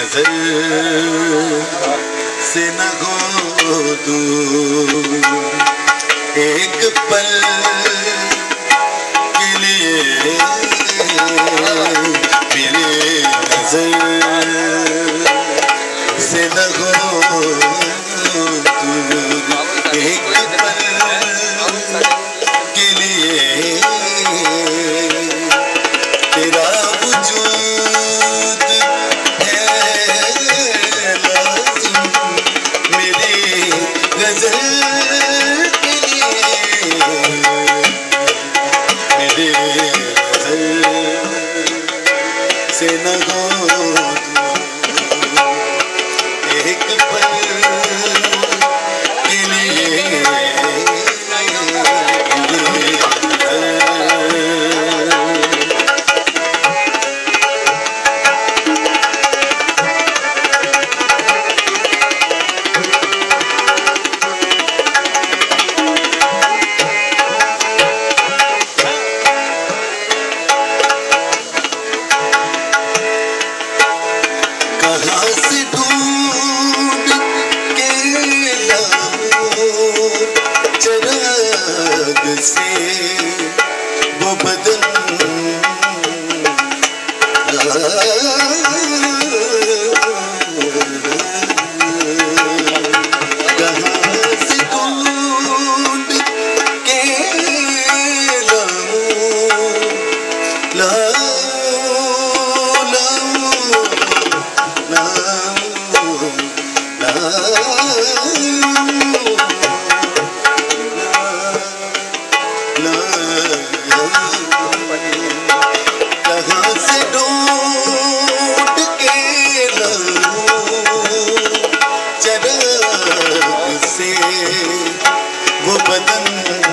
नजर से न हो दूर, एक पल के लिए मेरे नजर से न हो दूर, एक पल के लिए तेरा वजूद है लाज़िम मेरी गज़ल के लिए, मेरे गज़ल से न हो एक पल के लिए कहाँ से ढूंढ के लाऊं चिराग से वो बदन, कहाँ से ढूंढ के लाऊं कहाँ से ढूंढ के लाऊं चिराग से वो बदन,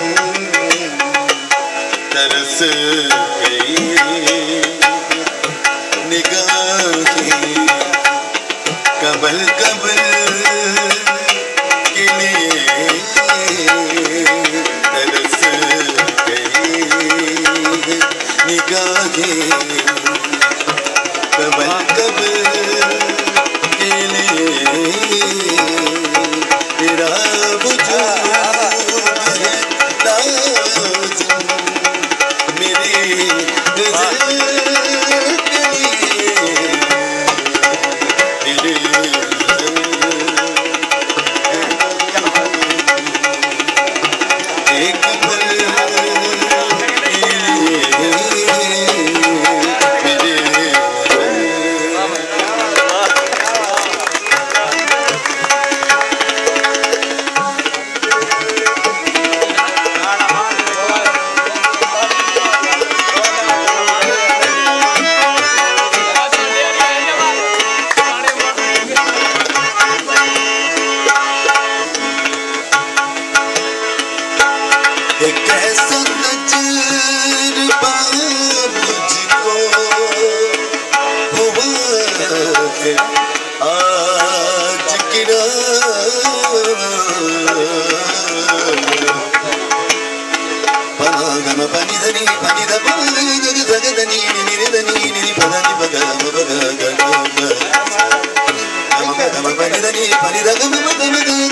तरस गई निगाहें कबल कबल के लिए, तरस गई निगाहें कबल कबल के लिए, तेरा वजूद है लाज़िम मेरी गज़ल के लिए, मेरे एक पल के लिए मेरे एक ऐसा तजुर्बा मुझको हुआ है आज की रात, पानी धनी पानी धनी धनी नी पधनी पग पानी धनी पानी धनी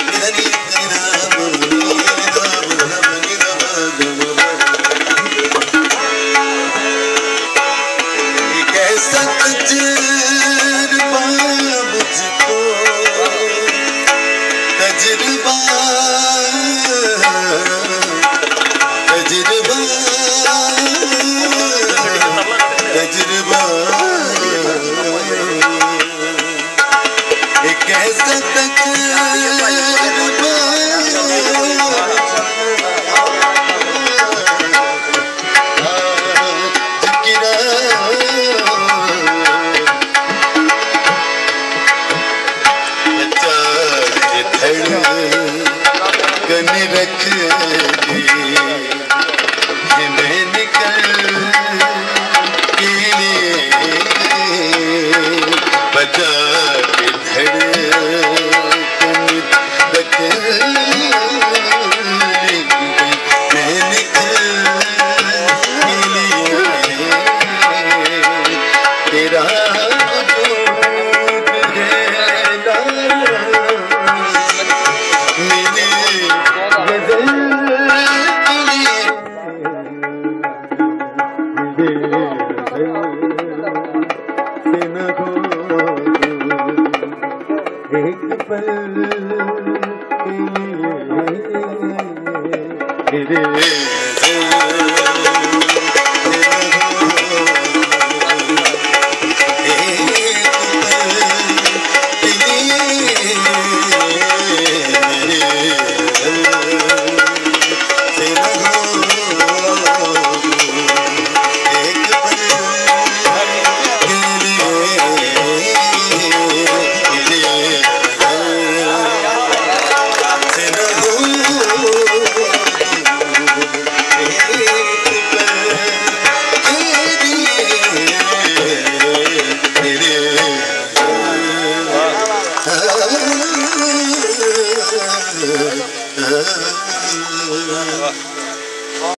कैसा तजुर्बा मुझको, तजुर्बा तजुर्बा तजुर्बा हो एक पल तेरे